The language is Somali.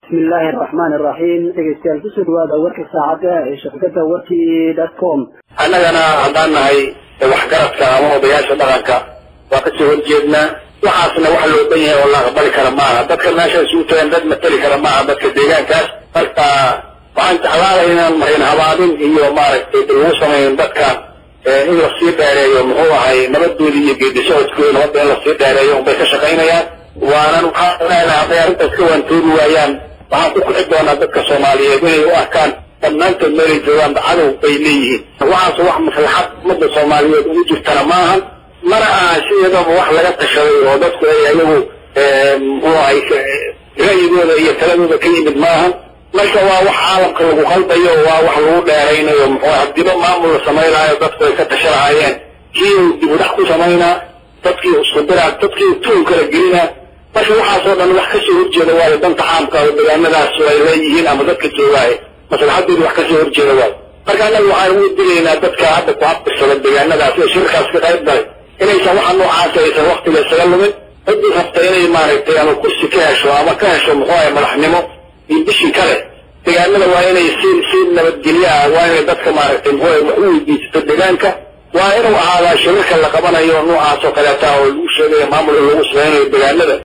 بسم الله الرحمن الرحيم دغيستيال ku soo dhawaada warka saacada ee shaqada warkii.com anagana hadanahay wax garadka ama odayaasha dhaqanka waa ka soo jeedna waxaasna wax loo baahan yahay oo la aqbali kara ma aha dadka meesha soo tagaan dad matali kara ma aha dadka deegaankaas marka waxaan jeclahay inaan marin habaadin iyo maaragtay dulmo sameeyo dadka in la sii dheereeyo muxuu ahay nabadoodii iyo geedishoodkooda nabadda in la sii dheereeyo bay ka shaqaynayaan waana waxaan leeyahay arrintaas ka waantoodi waayaan waxaan ku xid doonaa dadka Soomaaliyeed inay u arkaan dhammaantood meel joogaan cadow bay leeyihiin waxaas wax maslaxad ummadda Soomaaliyeed ugu jirtana maaha mana aha sidaba wax laga tashaday oo dadku ay ayagu oo ay ra'yigooda iyo taladooda ka yimid maaha marka waa wax caalamka lagu qaldayo waa wax lagu dheeraynayo muxuu hadiba maamul sameeynaayo dadku ay ka tashanaayeen kii dib u dhac ku sameynaa dadkii isku diraa dadkii tuun kala gelina marka waxaasoo dhan wax ka soo horjeeda waa danta caamka oo deegaanadaas ay leeyihiin ama dadka joogaay maslaxadeedu wax ka soo horjeeda waa marka anagu waxaan u digaynaa dadka hadda ku habsada deegaanadaas ee shirkaas ka qayb galay inaysan waxa noocaas aysan waqtiga isaga lumin haddii rabta inay maaragtay ama kursi ka hesho ama ka hesho muxuu ahay madaxnimo iyo bishii kale deegaanada waa inay si nabadgelyo ah waa inay dadka maaragtay muxuu ahay wax u weydiisto deegaanka waa inuu ahaadaa shirka la qabanayo noocaas oo kale taa oo lagu sheegayo maamulka lagu sameeyo deegaanada